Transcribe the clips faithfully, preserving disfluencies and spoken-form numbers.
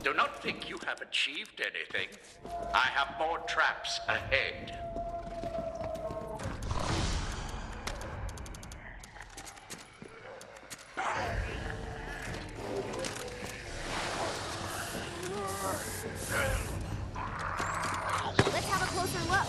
Do not think you have achieved anything. I have more traps ahead. Let's have a closer look.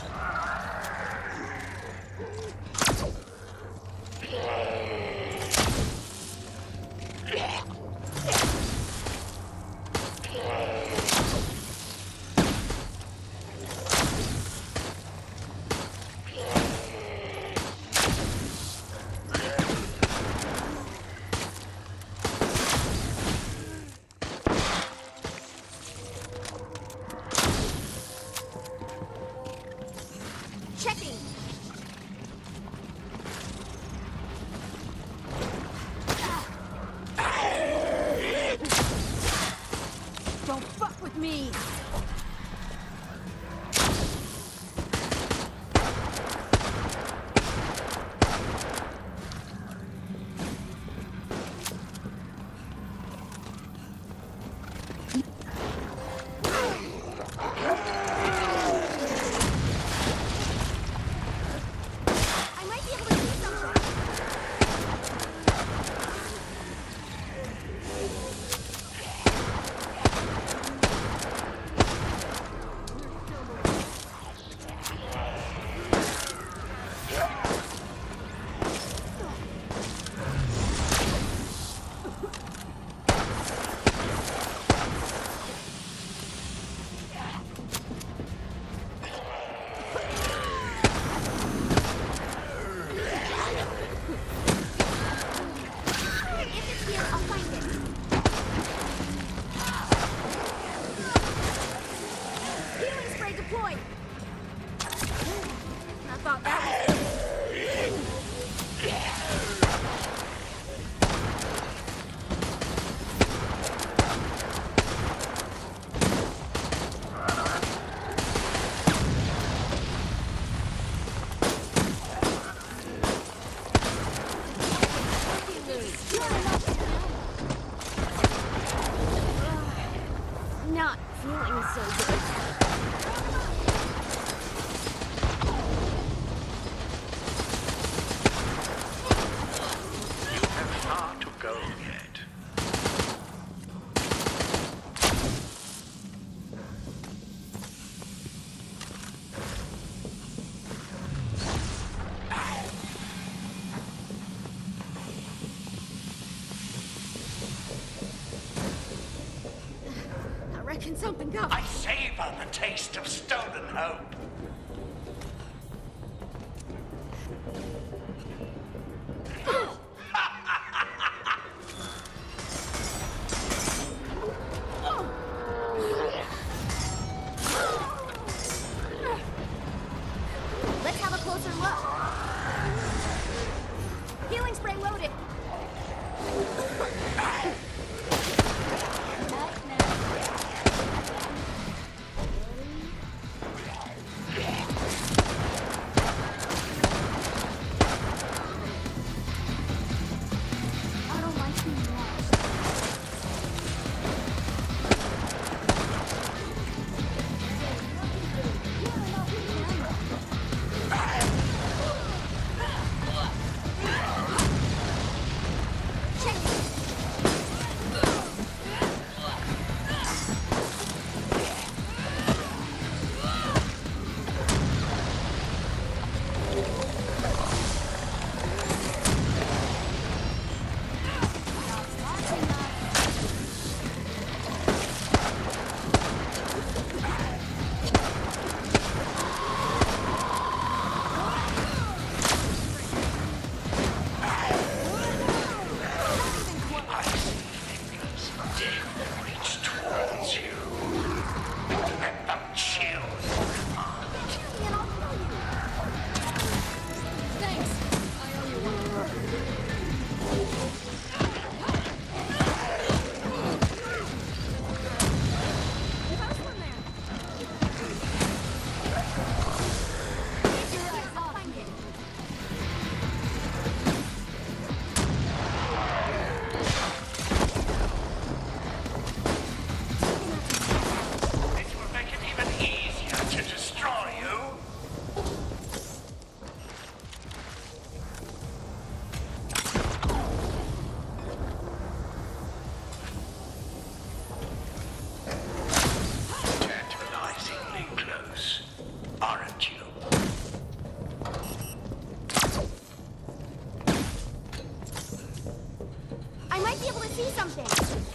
Checking. Don't fuck with me. I might be able to do something. If it's here, I'll find it. Healing spray deployed. I thought that was it. Not feeling so good. You have far to go yet. I reckon something got. I savor the taste of stolen hope. Let's have a closer look. Healing spray loaded. I don't like being lost. Check. might be able to see something.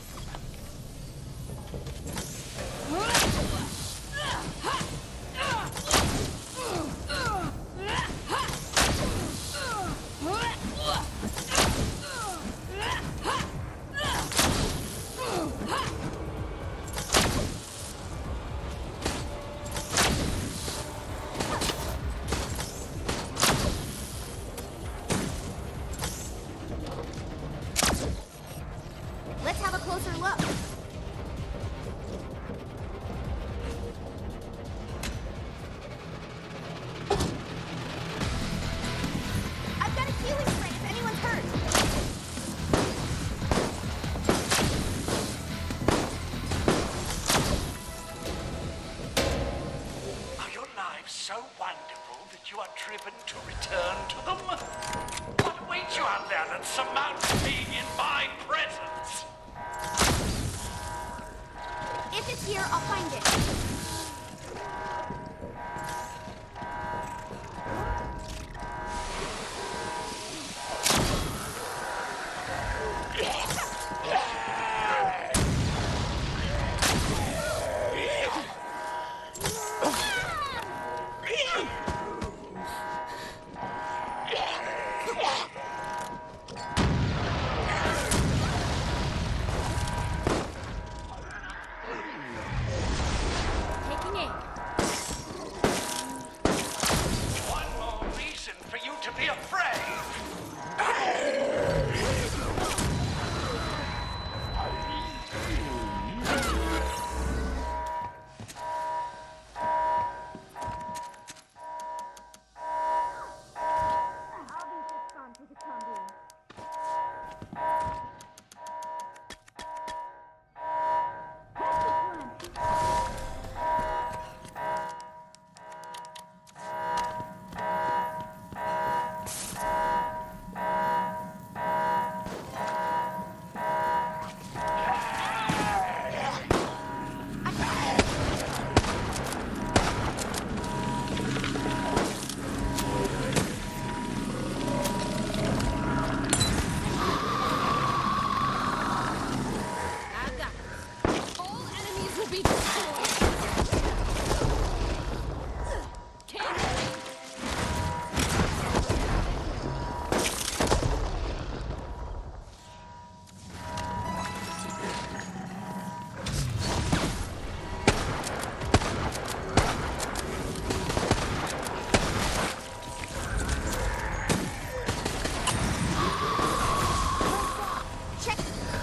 Let's have a closer look. I've got a healing spray if anyone's hurt. Are your lives so wonderful that you are driven to return to them? What awaits you out there that surmounts being in my presence? If it's here, I'll find it. Taking aim. One more reason for you to be afraid. I'll be just gone to the combi. I've got this. All enemies will be destroyed. Can't check.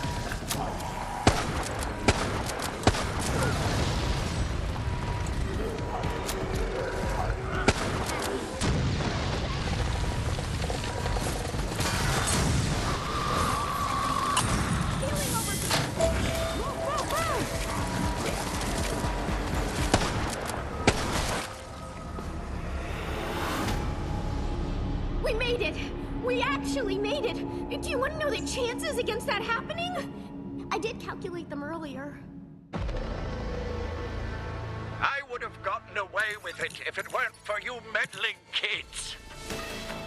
Healing over here. Whoa, whoa, whoa. We made it! We actually made it! Do you want to know the chances against that happening? I did calculate them earlier. I would have gotten away with it if it weren't for you meddling kids.